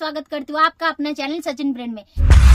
स्वागत करती हूँ आपका अपना चैनल सचिन ब्रांड में।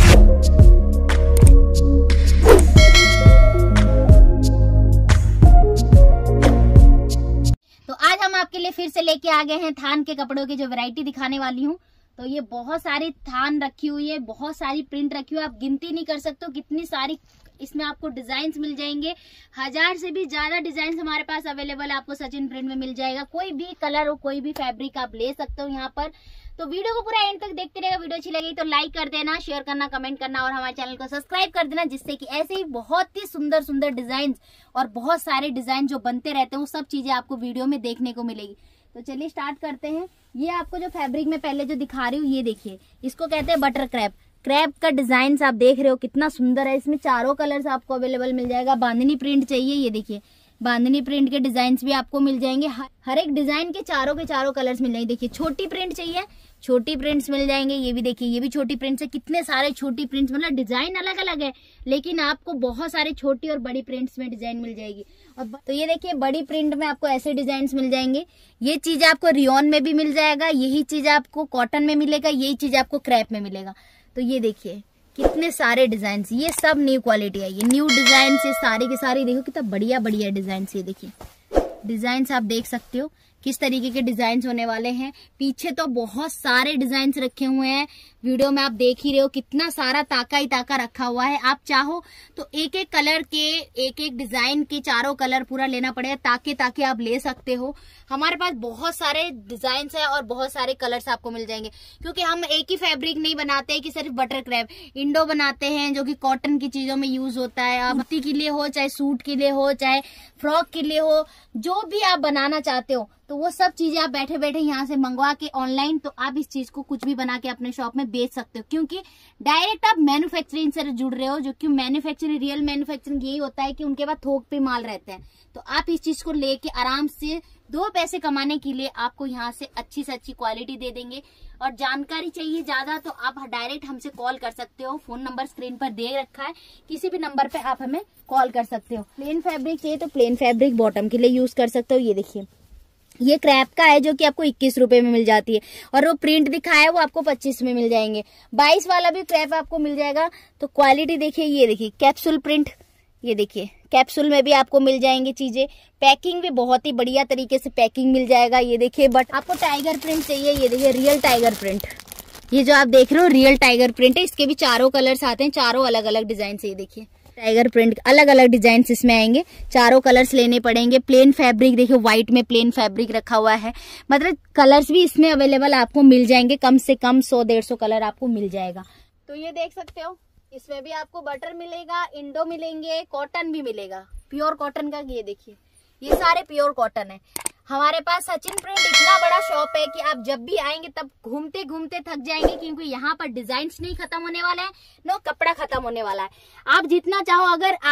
तो आज हम आपके लिए फिर से लेके आ गए हैं थान के कपड़ों की जो वैरायटी दिखाने वाली हूँ। तो ये बहुत सारी थान रखी हुई है, बहुत सारी प्रिंट रखी हुई है, आप गिनती नहीं कर सकते हो कितनी सारी इसमें आपको डिजाइन मिल जाएंगे। 1000 से भी ज्यादा डिजाइन हमारे पास अवेलेबल है, आपको सचिन प्रिंट में मिल जाएगा। कोई भी कलर और कोई भी फैब्रिक आप ले सकते हो यहाँ पर। तो वीडियो को पूरा एंड तक देखते रहेगा। वीडियो अच्छी लगी तो लाइक कर देना, शेयर करना, कमेंट करना और हमारे चैनल को सब्सक्राइब कर देना, जिससे कि ऐसे ही बहुत ही सुंदर सुंदर डिजाइन और बहुत सारे डिजाइन जो बनते रहते हैं वो सब चीजें आपको वीडियो में देखने को मिलेगी। तो चलिए स्टार्ट करते हैं। ये आपको जो फैब्रिक में पहले जो दिखा रही हूँ, ये देखिए, इसको कहते हैं बटर क्रैप। क्रैप का डिजाइन आप देख रहे हो कितना सुंदर है। इसमें चारों कलर्स आपको अवेलेबल मिल जाएगा। बांधनी प्रिंट चाहिए, ये देखिए बांधनी प्रिंट के डिजाइन भी आपको मिल जाएंगे। हर एक डिजाइन के चारों कलर्स मिल जाएंगे। देखिए छोटी प्रिंट चाहिए, छोटी प्रिंट्स मिल जाएंगे। ये भी देखिए, ये भी छोटी प्रिंट्स है। कितने सारे छोटी प्रिंट्स, मतलब डिजाइन अलग अलग है लेकिन आपको बहुत सारे छोटी और बड़ी प्रिंट्स में डिजाइन मिल जाएगी। और तो ये देखिए बड़ी प्रिंट में आपको ऐसे डिजाइन मिल जाएंगे। ये चीज आपको रियोन में भी मिल जाएगा, यही चीज आपको कॉटन में मिलेगा, यही चीज आपको क्रैप में मिलेगा। तो ये देखिए कितने सारे डिजाइन, ये सब न्यू क्वालिटी है, ये न्यू डिजाइन से सारे के सारे देखो कितना बढ़िया बढ़िया डिजाइन। ये देखिए डिजाइन आप देख सकते हो किस तरीके के डिजाइन होने वाले हैं। पीछे तो बहुत सारे डिजाइन रखे हुए हैं, वीडियो में आप देख ही रहे हो कितना सारा ताका ही ताका रखा हुआ है। आप चाहो तो एक एक कलर के, एक एक डिजाइन के चारों कलर पूरा लेना पड़ेगा, ताके ताके आप ले सकते हो। हमारे पास बहुत सारे डिजाइन है और बहुत सारे कलर्स आपको मिल जाएंगे, क्योंकि हम एक ही फैब्रिक नहीं बनाते कि सिर्फ बटर क्रैप, इंडो बनाते हैं जो कि कॉटन की चीजों में यूज होता है। कुर्ती के लिए हो, चाहे सूट के लिए हो, चाहे फ्रॉक के लिए हो, जो भी आप बनाना चाहते हो तो वो सब चीजें आप बैठे बैठे यहाँ से मंगवा के ऑनलाइन, तो आप इस चीज को कुछ भी बना के अपने शॉप में बेच सकते हो, क्योंकि डायरेक्ट आप मैन्युफैक्चरिंग से जुड़ रहे हो। जो कि मैन्युफैक्चरिंग, रियल मैन्युफैक्चरिंग यही होता है कि उनके पास थोक पे माल रहते हैं। तो आप इस चीज को लेके आराम से 2 पैसे कमाने के लिए आपको यहाँ से अच्छी से अच्छी क्वालिटी दे देंगे। और जानकारी चाहिए ज्यादा तो आप डायरेक्ट हमसे कॉल कर सकते हो। फोन नंबर स्क्रीन पर दे रखा है, किसी भी नंबर पे आप हमें कॉल कर सकते हो। प्लेन फैब्रिक चाहिए तो प्लेन फैब्रिक बॉटम के लिए यूज कर सकते हो। ये देखिए ये क्रैप का है जो कि आपको 21 रुपए में मिल जाती है, और वो प्रिंट दिखाया है वो आपको 25 में मिल जाएंगे। 22 वाला भी क्रैप आपको मिल जाएगा। तो क्वालिटी देखिए, ये देखिए कैप्सूल प्रिंट, ये देखिए कैप्सूल में भी आपको मिल जाएंगे चीजें। पैकिंग भी बहुत ही बढ़िया तरीके से पैकिंग मिल जाएगा। ये देखिए बट आपको टाइगर प्रिंट चाहिए, ये देखिए रियल टाइगर प्रिंट, ये जो आप देख रहे हो रियल टाइगर प्रिंट है। इसके भी चारों कलर्स आते हैं, चारों अलग अलग डिजाइन से। ये देखिए टाइगर प्रिंट अलग अलग डिजाइन इसमें आएंगे, चारों कलर्स लेने पड़ेंगे। प्लेन फैब्रिक देखिए, व्हाइट में प्लेन फैब्रिक रखा हुआ है, मतलब कलर्स भी इसमें अवेलेबल आपको मिल जाएंगे। कम से कम 100-150 कलर आपको मिल जाएगा। तो ये देख सकते हो इसमें भी आपको बटर मिलेगा, इंडो मिलेंगे, कॉटन भी मिलेगा, प्योर कॉटन का। ये देखिए ये सारे प्योर कॉटन है। हमारे पास सचिन प्रिंट इतना बड़ा शॉप है कि आप जब भी आएंगे तब घूमते घूमते थक जाएंगे, क्योंकि यहाँ पर डिजाइन्स नहीं खत्म होने वाला है, नो कपड़ा खत्म होने वाला है। आप जितना चाहो,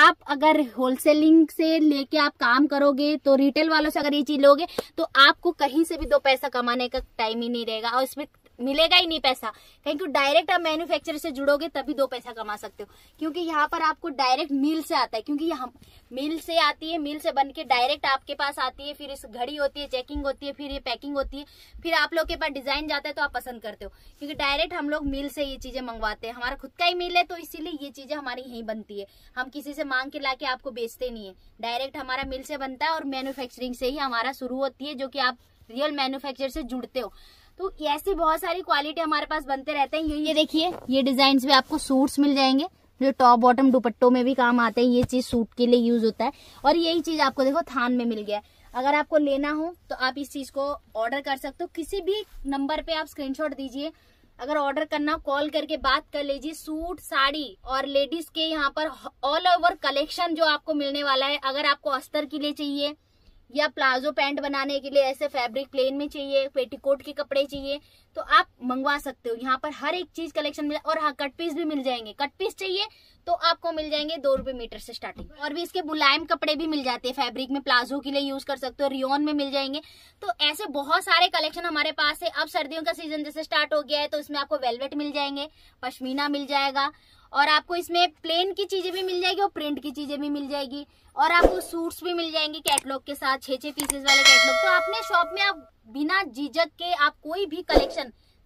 अगर होलसेलिंग से लेके आप काम करोगे तो रिटेल वालों से अगर ये चीज लोगे तो आपको कहीं से भी 2 पैसा कमाने का टाइम ही नहीं रहेगा, और इसमें मिलेगा ही नहीं पैसा। क्योंकि डायरेक्ट आप मैन्युफैक्चरर से जुड़ोगे तभी 2 पैसा कमा सकते हो, क्योंकि यहाँ पर आपको डायरेक्ट मिल से आता है। क्योंकि यहाँ मिल से आती है, मिल से बन के डायरेक्ट आपके पास आती है, फिर इस घड़ी होती है, चेकिंग होती है, फिर ये पैकिंग होती है, फिर आप लोग के पास डिजाइन जाता है तो आप पसंद करते हो। क्योंकि डायरेक्ट हम लोग मिल से ये चीजें मंगवाते हैं, हमारा खुद का ही मिल है, तो इसीलिए ये चीजें हमारी यहीं बनती है। हम किसी से मांग के लाके आपको बेचते नहीं है, डायरेक्ट हमारा मिल से बनता है और मैन्युफैक्चरिंग से ही हमारा शुरू होती है, जो कि आप रियल मैन्युफैक्चर से जुड़ते हो। तो ऐसी बहुत सारी क्वालिटी हमारे पास बनते रहते हैं। ये देखिए ये डिजाइन भी आपको सूट्स मिल जाएंगे, जो टॉप बॉटम दुपट्टों में भी काम आते हैं। ये चीज सूट के लिए यूज होता है, और यही चीज आपको देखो थान में मिल गया। अगर आपको लेना हो तो आप इस चीज को ऑर्डर कर सकते हो। किसी भी नंबर पे आप स्क्रीनशॉट दीजिए, अगर ऑर्डर करना कॉल करके बात कर लीजिए। सूट, साड़ी और लेडीज के यहाँ पर ऑल ओवर कलेक्शन जो आपको मिलने वाला है। अगर आपको अस्तर के लिए चाहिए या प्लाजो पैंट बनाने के लिए ऐसे फैब्रिक प्लेन में चाहिए, पेटीकोट के कपड़े चाहिए, तो आप मंगवा सकते हो। यहाँ पर हर एक चीज कलेक्शन मिल, और हाँ कट पीस भी मिल जाएंगे। कट पीस चाहिए तो आपको मिल जाएंगे 2 रुपए मीटर से स्टार्टिंग। और भी इसके मुलायम कपड़े भी मिल जाते हैं फैब्रिक में, प्लाजो के लिए यूज कर सकते हो, रियोन में मिल जाएंगे। तो ऐसे बहुत सारे कलेक्शन हमारे पास है। अब सर्दियों का सीजन जैसे स्टार्ट हो गया है, तो इसमें आपको वेलवेट मिल जाएंगे, पश्मीना मिल जाएगा, और आपको इसमें प्लेन की चीजें भी मिल जाएगी और प्रिंट की चीजें भी मिल जाएगी, और आपको सूट्स भी मिल जाएंगे कैटलॉग के साथ, 6-6 पीसेस वाले कैटलॉग। तो अपने शॉप में आप बिना झिझक के आप कोई भी कलेक्शन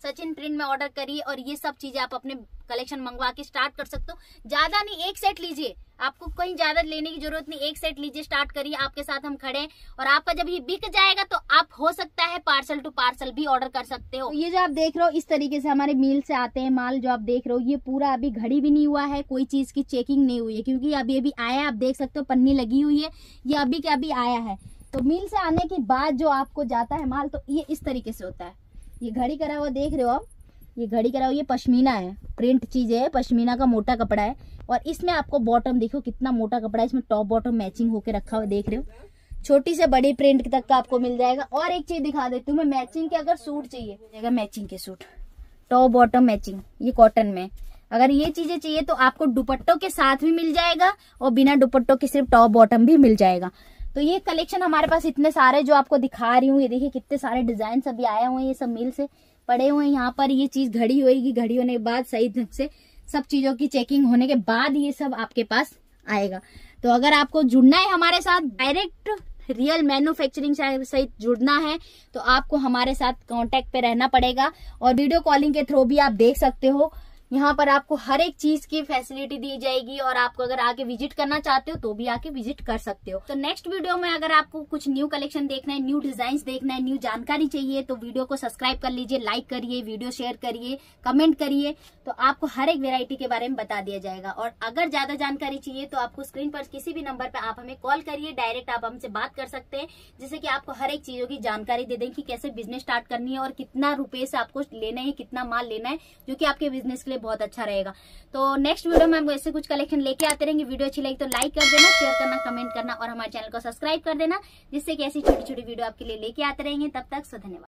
सचिन प्रिंट में ऑर्डर करिए और ये सब चीजें आप अपने कलेक्शन मंगवा के स्टार्ट कर सकते हो। ज्यादा नहीं, एक सेट लीजिए, आपको कहीं ज्यादा लेने की जरूरत नहीं, एक सेट लीजिए, स्टार्ट करिए, आपके साथ हम खड़े हैं। और आपका जब ये बिक जाएगा तो आप हो सकता है पार्सल टू पार्सल भी ऑर्डर कर सकते हो। ये जो आप देख रहे हो इस तरीके से हमारे मिल से आते हैं माल, जो आप देख रहे हो ये पूरा अभी घड़ी भी नहीं हुआ है, कोई चीज की चेकिंग नहीं हुई है, क्योंकि अभी अभी आया, आप देख सकते हो पन्नी लगी हुई है, ये अभी के अभी आया है। तो मिल से आने के बाद जो आपको जाता है माल, तो ये इस तरीके से होता है। ये घड़ी करा हुआ देख रहे हो आप, ये घड़ी करा हुआ, ये पश्मीना है, प्रिंट चीज है, पश्मीना का मोटा कपड़ा है। और इसमें आपको बॉटम देखो कितना मोटा कपड़ा है, इसमें टॉप बॉटम मैचिंग होके रखा हुआ देख रहे हो, छोटी से बड़ी प्रिंट तक का आपको मिल जाएगा। और एक चीज दिखा देती हूँ मैं, मैचिंग के अगर सूट चाहिए, मैचिंग के सूट, टॉप बॉटम मैचिंग, ये कॉटन में, अगर ये चीजें चाहिए तो आपको दुपट्टों के साथ भी मिल जाएगा और बिना दुपट्टों के सिर्फ टॉप बॉटम भी मिल जाएगा। तो ये कलेक्शन हमारे पास इतने सारे जो आपको दिखा रही हूँ, ये देखिए कितने सारे डिजाइन अभी आए हुए हैं, ये सब मिल से पड़े हुए हैं। यहाँ पर ये चीज घड़ी होएगी, घड़ी होने के बाद सही ढंग से सब चीजों की चेकिंग होने के बाद ये सब आपके पास आएगा। तो अगर आपको जुड़ना है हमारे साथ, डायरेक्ट रियल मैन्युफैक्चरिंग सहित जुड़ना है, तो आपको हमारे साथ कांटेक्ट पे रहना पड़ेगा। और वीडियो कॉलिंग के थ्रू भी आप देख सकते हो, यहाँ पर आपको हर एक चीज की फैसिलिटी दी जाएगी। और आपको अगर आके विजिट करना चाहते हो तो भी आके विजिट कर सकते हो। तो नेक्स्ट वीडियो में अगर आपको कुछ न्यू कलेक्शन देखना है, न्यू डिजाइन देखना है, न्यू जानकारी चाहिए, तो वीडियो को सब्सक्राइब कर लीजिए, लाइक करिए, वीडियो शेयर करिए, कमेंट करिए, तो आपको हर एक वेरायटी के बारे में बता दिया जाएगा। और अगर ज्यादा जानकारी चाहिए तो आपको स्क्रीन पर किसी भी नंबर पर आप हमें कॉल करिए, डायरेक्ट आप हमसे बात कर सकते हैं, जिससे कि आपको हर एक चीजों की जानकारी दे दें कि कैसे बिजनेस स्टार्ट करनी है और कितना रुपए से आपको लेना है, कितना माल लेना है, जो कि आपके बिजनेस के लिए बहुत अच्छा रहेगा। तो नेक्स्ट वीडियो में हम ऐसे कुछ कलेक्शन लेके आते रहेंगे। वीडियो अच्छी लगी तो लाइक कर देना, शेयर करना, कमेंट करना और हमारे चैनल को सब्सक्राइब कर देना, जिससे कि ऐसी छोटी छोटी वीडियो आपके लिए लेके आते रहेंगे। तब तक धन्यवाद।